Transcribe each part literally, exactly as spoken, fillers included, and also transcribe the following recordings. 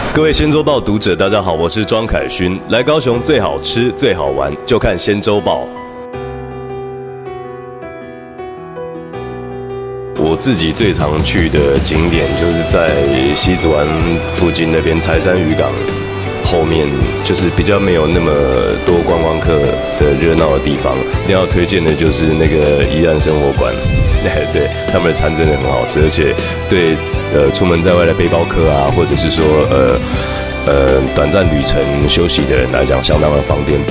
各位仙周报读者，大家好，我是庄凯勋。来高雄最好吃、最好玩，就看仙周报。我自己最常去的景点就是在西子湾附近那边财山渔港后面，就是比较没有那么多观光客的热闹的地方。一定要推荐的就是那个宜兰生活馆。对，他们的餐真的很好吃，而且对呃出门在外的背包客啊，或者是说呃呃短暂旅程休息的人来讲，相当的方便。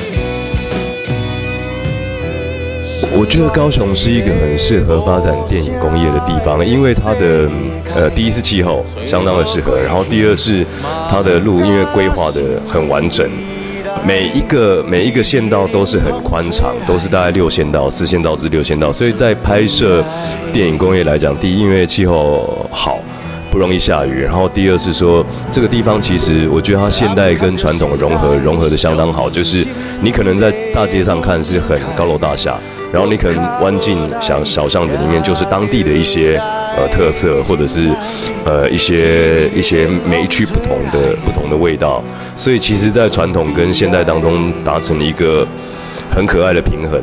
我觉得高雄是一个很适合发展电影工业的地方，因为它的呃第一是气候相当的适合，然后第二是它的路因为规划的很完整。每一个每一个县道都是很宽敞，都是大概六线道、四线道至六线道，所以在拍摄电影工业来讲，第一因为气候好，不容易下雨，然后第二是说这个地方其实我觉得它现代跟传统融合融合的相当好，就是你可能在大街上看是很高楼大厦，然后你可能弯进小小巷子里面就是当地的一些呃特色，或者是呃一些一些每一区不同的不同的味道，所以其实在传统跟现代当中达成一个很可爱的平衡。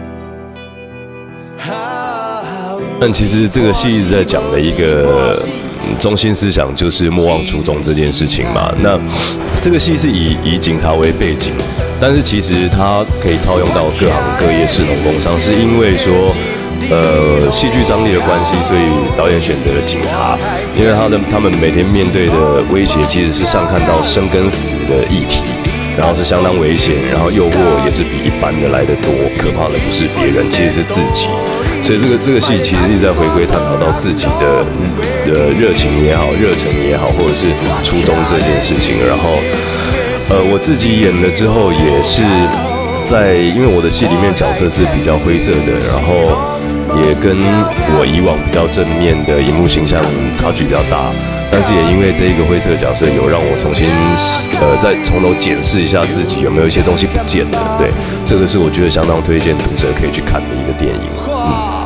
但其实这个戏一直在讲的一个中心思想就是莫忘初衷这件事情嘛。那这个戏是以以警察为背景，但是其实它可以套用到各行各业、士农工商，是因为说，呃，戏剧张力的关系，所以导演选择了警察，因为他的他们每天面对的威胁其实是上看到生跟死的议题，然后是相当危险，然后诱惑也是比一般的来得多，可怕的不是别人，其实是自己。所以这个这个戏其实一直在回归探讨到自己的的热情也好、热忱也好，或者是初衷这件事情。然后，呃，我自己演了之后也是在，因为我的戏里面角色是比较灰色的，然后也跟我以往比较正面的荧幕形象差距比较大。但是也因为这一个灰色的角色，有让我重新呃再从头检视一下自己有没有一些东西不见了。对，这个是我觉得相当推荐读者可以去看的一个电影。嗯。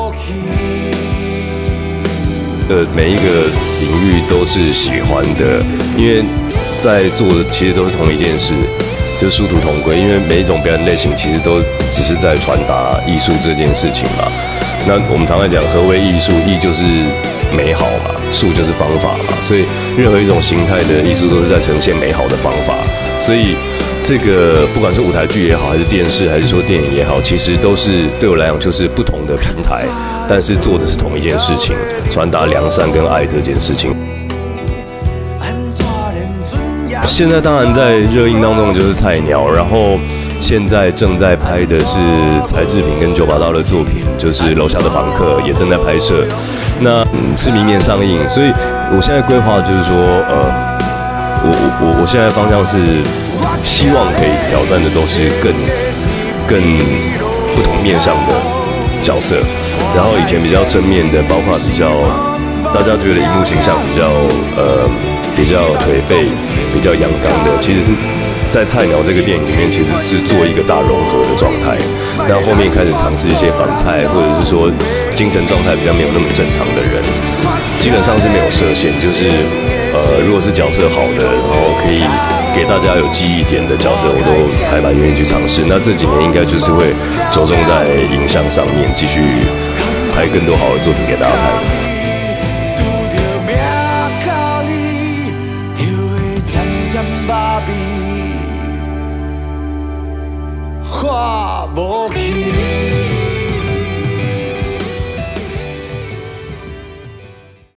呃，每一个领域都是喜欢的，因为在做的其实都是同一件事，就是殊途同归。因为每一种表演类型其实都只是在传达艺术这件事情嘛。那我们常常讲何为艺术，艺就是美好嘛，术就是方法嘛，所以任何一种形态的艺术都是在呈现美好的方法。所以这个不管是舞台剧也好，还是电视，还是说电影也好，其实都是对我来讲就是不同的平台，但是做的是同一件事情，传达良善跟爱这件事情。现在当然在热映当中就是菜鸟，然后现在正在拍的是柴智屏跟九把刀的作品，就是《楼下的房客》也正在拍摄，那、嗯、是明年上映，所以我现在规划就是说，呃，我我我现在方向是希望可以挑战的都是更更不同面向的角色，然后以前比较正面的，包括比较大家觉得荧幕形象比较呃比较颓废、比较阳刚的，其实是在《菜鸟》这个电影里面，其实是做一个大融合的状态。那后面开始尝试一些反派，或者是说精神状态比较没有那么正常的人，基本上是没有设限，就是呃，如果是角色好的，然后可以给大家有记忆点的角色，我都还蛮愿意去尝试。那这几年应该就是会着重在影像上面，继续拍更多好的作品给大家看。 花无去。